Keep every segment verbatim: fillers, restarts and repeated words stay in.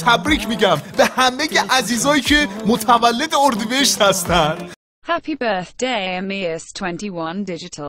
تبریک میگم به همه عزیزایی که متولد اردیبهشت هستن. Happy birthday Amias twenty-one Digital.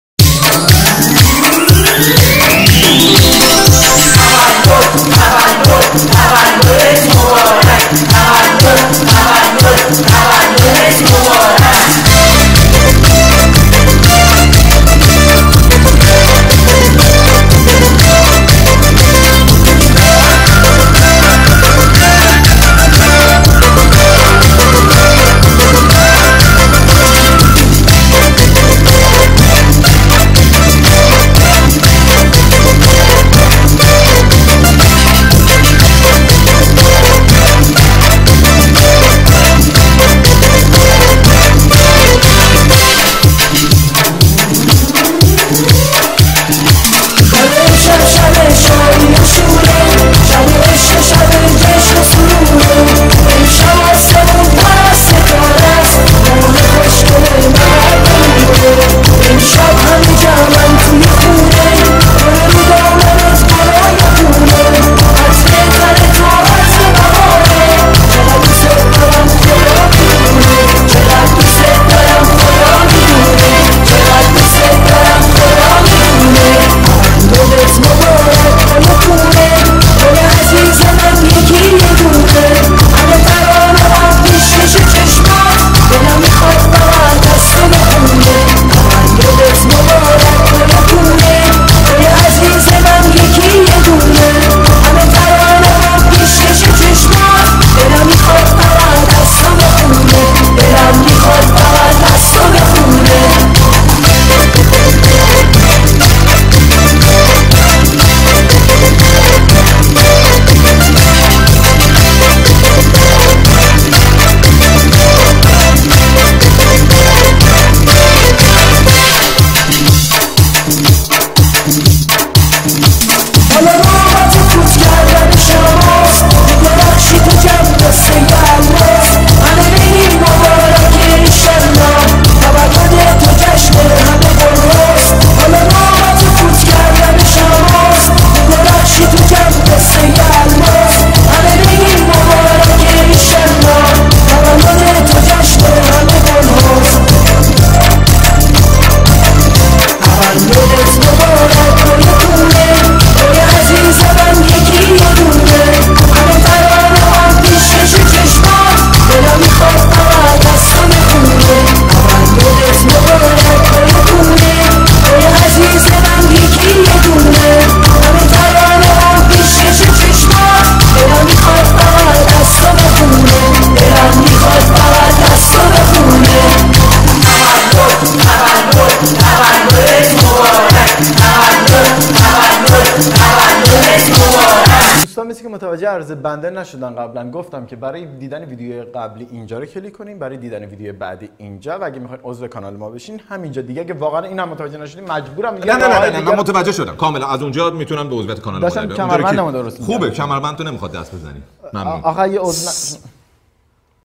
مثل که متوجه عرض بنده نشدن قبلا گفتم که برای دیدن ویدیو قبلی اینجا رو کلیک کنیم، برای دیدن ویدیو بعدی اینجا، و اگه میخواین عضو کانال ما بشین همینجا دیگه. اگه واقعا این هم متوجه نشدین مجبورم نه نه نه نه من متوجه شدم کاملا. از اونجا میتونم به عضویت کانال ما برم. کمربندمو درست خوبه، کمربند تو نمیخواد دست بزنی. ممنون. آخه یه عضو